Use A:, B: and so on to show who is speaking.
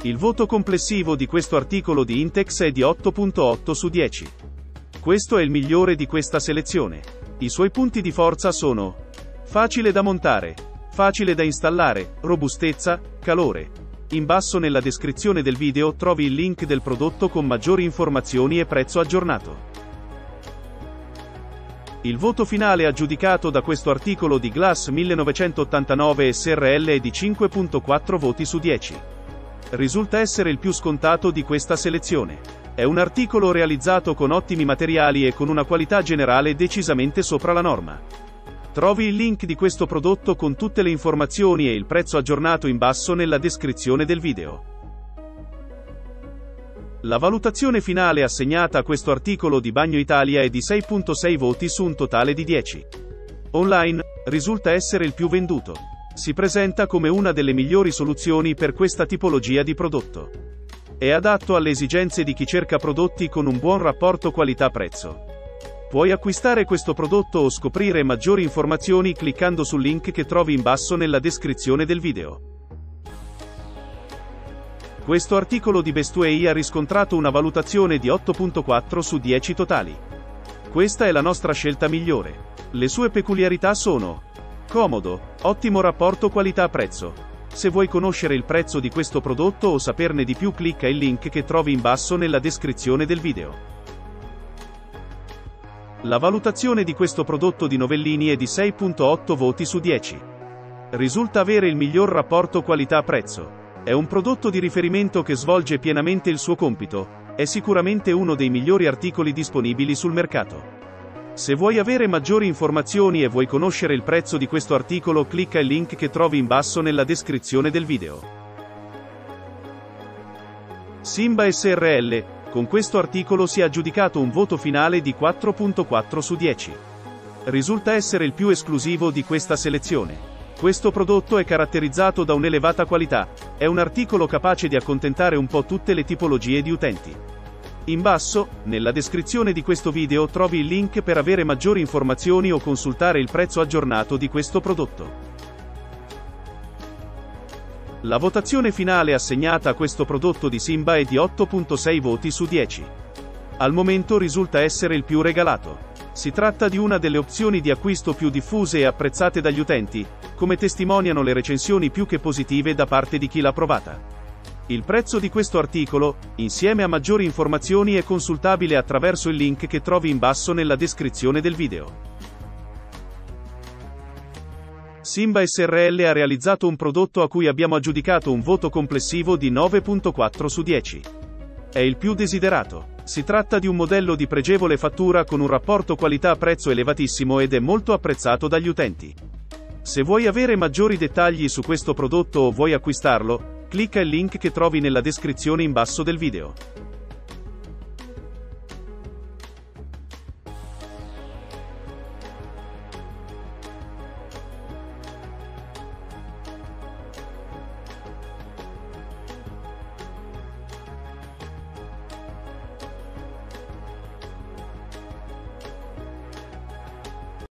A: Il voto complessivo di questo articolo di Intex è di 8.8 su 10. Questo è il migliore di questa selezione. I suoi punti di forza sono: facile da montare, facile da installare, robustezza, calore. In basso nella descrizione del video trovi il link del prodotto con maggiori informazioni e prezzo aggiornato. Il voto finale aggiudicato da questo articolo di Glass 1989 SRL è di 5.4 voti su 10. Risulta essere il più scontato di questa selezione. È un articolo realizzato con ottimi materiali e con una qualità generale decisamente sopra la norma. Trovi il link di questo prodotto con tutte le informazioni e il prezzo aggiornato in basso nella descrizione del video. La valutazione finale assegnata a questo articolo di Bagno Italia è di 6.6 voti su un totale di 10. Online, risulta essere il più venduto. Si presenta come una delle migliori soluzioni per questa tipologia di prodotto. È adatto alle esigenze di chi cerca prodotti con un buon rapporto qualità-prezzo. Puoi acquistare questo prodotto o scoprire maggiori informazioni cliccando sul link che trovi in basso nella descrizione del video. Questo articolo di Bestway ha riscontrato una valutazione di 8.4 su 10 totali. Questa è la nostra scelta migliore. Le sue peculiarità sono: comodo, ottimo rapporto qualità-prezzo. Se vuoi conoscere il prezzo di questo prodotto o saperne di più, clicca il link che trovi in basso nella descrizione del video. La valutazione di questo prodotto di Novellini è di 6.8 voti su 10. Risulta avere il miglior rapporto qualità-prezzo. È un prodotto di riferimento che svolge pienamente il suo compito. È sicuramente uno dei migliori articoli disponibili sul mercato. Se vuoi avere maggiori informazioni e vuoi conoscere il prezzo di questo articolo, clicca il link che trovi in basso nella descrizione del video. Simba SRL. Con questo articolo si è aggiudicato un voto finale di 4.4 su 10. Risulta essere il più esclusivo di questa selezione. Questo prodotto è caratterizzato da un'elevata qualità. È un articolo capace di accontentare un po' tutte le tipologie di utenti. In basso, nella descrizione di questo video trovi il link per avere maggiori informazioni o consultare il prezzo aggiornato di questo prodotto. La votazione finale assegnata a questo prodotto di Simba è di 8.6 voti su 10. Al momento risulta essere il più regalato. Si tratta di una delle opzioni di acquisto più diffuse e apprezzate dagli utenti, come testimoniano le recensioni più che positive da parte di chi l'ha provata. Il prezzo di questo articolo, insieme a maggiori informazioni, è consultabile attraverso il link che trovi in basso nella descrizione del video. Simba SRL ha realizzato un prodotto a cui abbiamo aggiudicato un voto complessivo di 9.4 su 10. È il più desiderato. Si tratta di un modello di pregevole fattura con un rapporto qualità-prezzo elevatissimo ed è molto apprezzato dagli utenti. Se vuoi avere maggiori dettagli su questo prodotto o vuoi acquistarlo, clicca il link che trovi nella descrizione in basso del video.